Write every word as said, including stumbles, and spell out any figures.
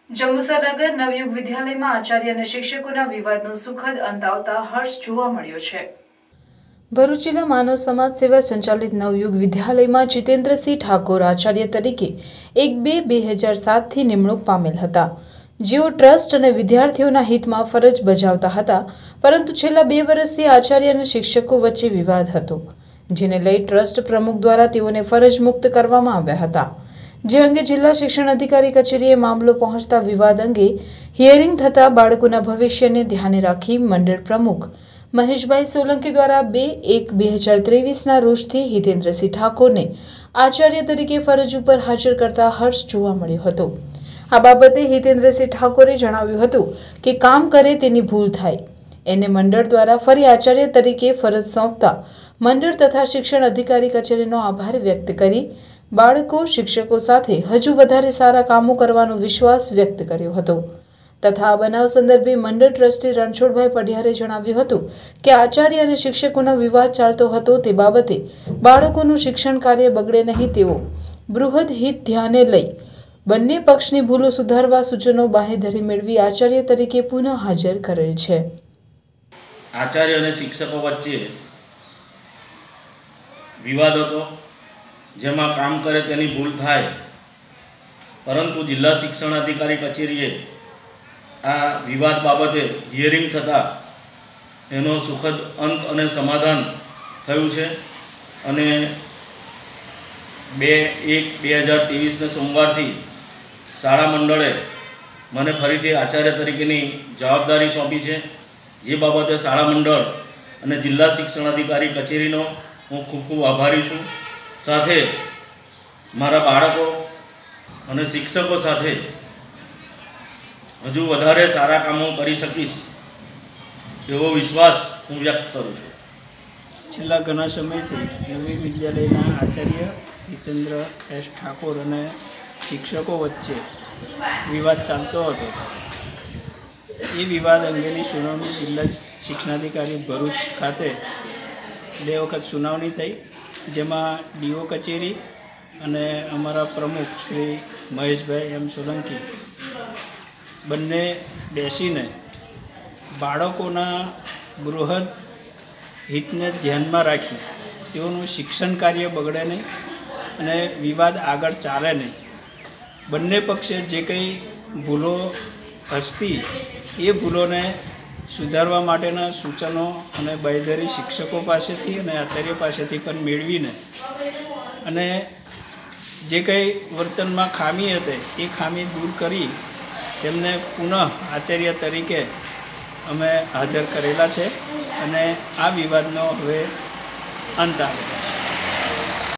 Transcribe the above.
જંબુસર નગર નવયુગ વિદ્યાલયમાં આચાર્ય અને શિક્ષકોના વિવાદનો સુખદ અંત આવતા હર્ષ જોવા મળ્યો છે। ભરૂચ જિલ્લા માનવ સમાજ સેવા સંચાલિત નવયુગ વિદ્યાલયમાં જીતેન્દ્રસિંહ ઠાકોર આચાર્ય તરીકે એક બે બે હજાર સાત થી નિમણૂક પામેલ હતા, જેઓ ટ્રસ્ટ અને વિદ્યાર્થીઓના હિતમાં ફરજ બજાવતા હતા, પરંતુ છેલ્લા બે વર્ષથી આચાર્ય અને શિક્ષકો વચ્ચે વિવાદ હતો, જેને લઈ ટ્રસ્ટ પ્રમુખ દ્વારા તેઓને ફરજ મુક્ત કરવામાં આવ્યા હતા। જે અંગે જિલ્લા શિક્ષણ અધિકારી કચેરીએ મામલો પહોંચતા વિવાદ અંગે હિયરિંગ થતા બાળકોના ભવિષ્યને ધ્યાને રાખી મંડળ પ્રમુખ મહેશભાઈ સોલંકી દ્વારા બે એક બે હજાર ત્રેવીસના રોજથી હિતેન્દ્રસિંહ ઠાકોરને આચાર્ય તરીકે ફરજ ઉપર હાજર કરતા હર્ષ જોવા મળ્યો હતો। આ બાબતે હિતેન્દ્રસિંહ ઠાકોરે જણાવ્યું હતું કે કામ કરે તેની ભૂલ થાય, એને મંડળ દ્વારા ફરી આચાર્ય તરીકે ફરજ સોંપતા મંડળ તથા શિક્ષણ અધિકારી કચેરીનો આભાર વ્યક્ત કરી બાળકો શિક્ષકો સાથે હજુ વધારે સારા કામો કરવાનો વિશ્વાસ વ્યક્ત કર્યો હતો તથા આ બનાવ સંદર્ભે મંડળ ટ્રસ્ટી રણછોડભાઈ પઢિયારે જણાવ્યું હતું કે આચાર્ય અને શિક્ષકોનો વિવાદ ચાલતો હતો, તે બાબતે બાળકોનું શિક્ષણ કાર્ય બગડે નહીં તેવો બૃહદ હિત ધ્યાને લઈ બંને પક્ષની ભૂલો સુધારવા સૂચનો બાંહેધરી મેળવી આચાર્ય તરીકે પુનઃ હાજર કરેલ છે। આચાર્ય અને શિક્ષકો વચ્ચે વિવાદ હતો, જેમાં કામ કરે તેની ભૂલ થાય, પરંતુ જિલ્લા શિક્ષણ અધિકારી કચેરીએ આ વિવાદ બાબતે હિયરિંગ થતાં એનો સુખદ અંત અને સમાધાન થયું છે અને બે એક બે હજાર ત્રેવીસને સોમવારથી શાળા મંડળે મને ફરીથી આચાર્ય તરીકેની જવાબદારી સોંપી છે, જે બાબતે શાળા મંડળ અને જિલ્લા શિક્ષણ અધિકારી કચેરીનો હું ખૂબ ખૂબ આભારી છું। સાથે મારા બાળકો અને શિક્ષકો સાથે હજુ વધારે સારા કામો કરી શકીશ એવો વિશ્વાસ હું વ્યક્ત કરું છું। છેલ્લા ઘણા સમયથી નવી વિદ્યાલયના આચાર્ય હિતેન્દ્ર એસ ઠાકોર અને શિક્ષકો વચ્ચે વિવાદ ચાલતો હતો। એ વિવાદ અંગેની સુનાવણી જિલ્લા શિક્ષણાધિકારી ભરૂચ ખાતે બે વખત સુનાવણી થઈ, જેમાં ડીઓ કચેરી અને અમારા પ્રમુખ શ્રી મહેશભાઈ એમ સોલંકી બંને બેસીને બાળકોના બૃહદ હિતને ધ્યાનમાં રાખી તેઓનું શિક્ષણ કાર્ય બગડે નહીં અને વિવાદ આગળ ચાલે નહીં, બંને પક્ષે જે કંઈ ભૂલો હસતી એ ભૂલોને સુધારવા માટેના સૂચનો અને બાંહેધરી શિક્ષકો પાસેથી અને આચાર્ય પાસેથી પણ મેળવીને અને જે કંઈ વર્તનમાં ખામી હતી એ ખામી દૂર કરી તેમને પુનઃ આચાર્ય તરીકે અમે હાજર કરેલા છે અને આ વિવાદનો હવે અંત આવે છે।